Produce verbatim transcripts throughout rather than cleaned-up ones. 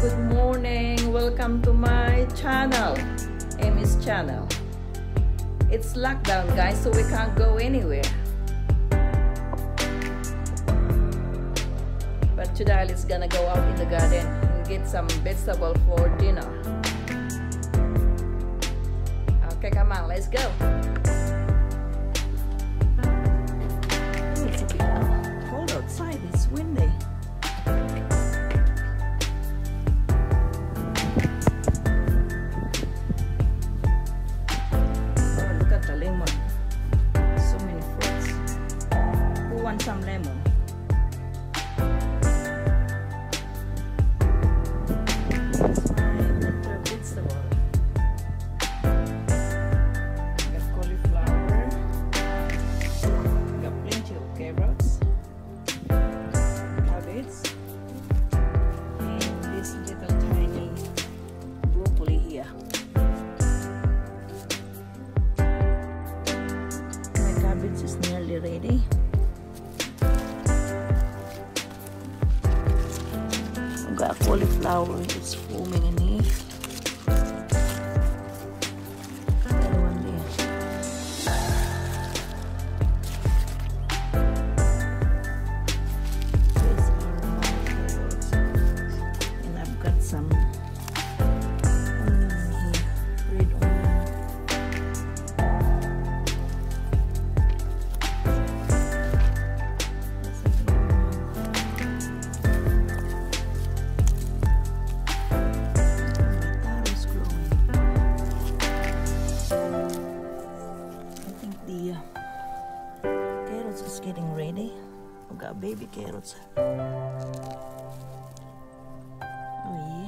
good morning. Welcome to my channel, Amy's channel. It's lockdown, guys, so we can't go anywhere. But today let's gonna go out in the garden and get some vegetable for dinner. Okay, come on, let's go. Oh, it's a bit cold outside. It's windy. Some lemon. That's my winter vegetable. Got cauliflower. Got plenty of carrots, cabbage, and this little tiny broccoli here. My cabbage is nearly ready. Got cauliflower, it's forming in here. That one there. These are my carrots. And I've got some onion here, red onion. It's getting ready. I've got baby carrots. Oh yeah.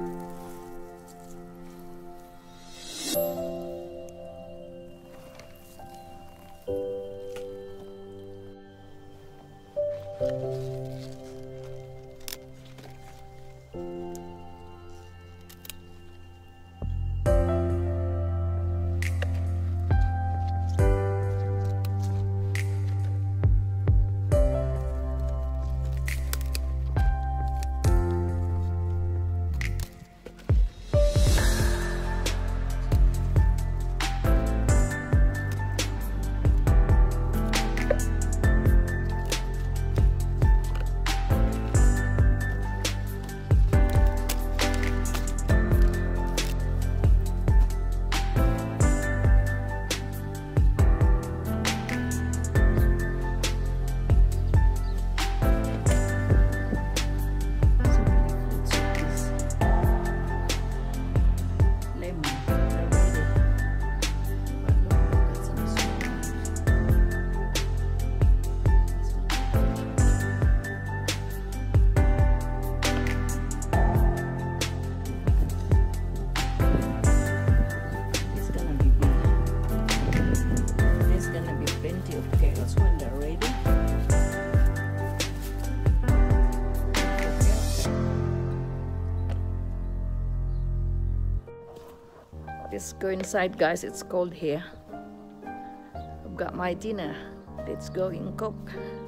Let's go inside, guys. It's cold here. I've got my dinner. Let's go and cook.